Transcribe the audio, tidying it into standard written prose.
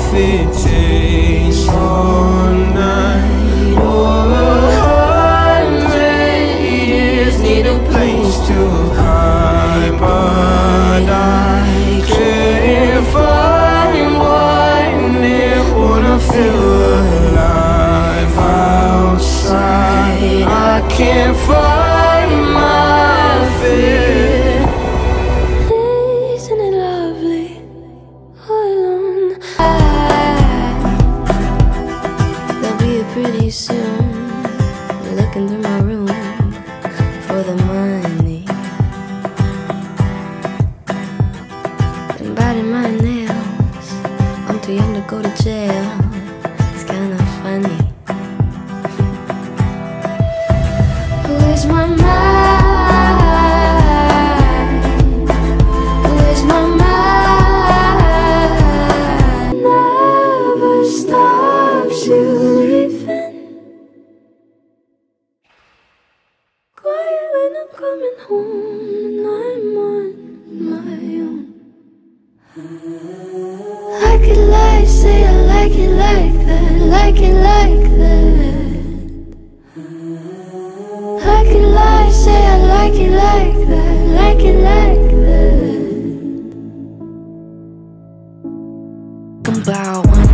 it takes all night or 100 years. Need a place to hide, but I can't find one that wanna feel alive outside. I can't find my fear. Isn't it lovely all alone? They'll be here pretty soon, looking through my room for the money and biting my nails. I'm too young to go to jail. It's kind of funny. Where's my mind? Where's my mind? Never stops you leaving. Quiet when I'm coming home and I'm on my own. I could lie, say I like it like that, like it like that. I could lie, say I like it like that, like it like that. About one